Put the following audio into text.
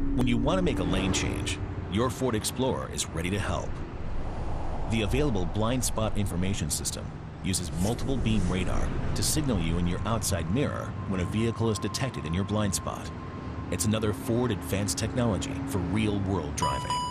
When you want to make a lane change, your Ford Explorer is ready to help. The available blind spot information system uses multiple beam radar to signal you in your outside mirror when a vehicle is detected in your blind spot. It's another Ford advanced technology for real-world driving.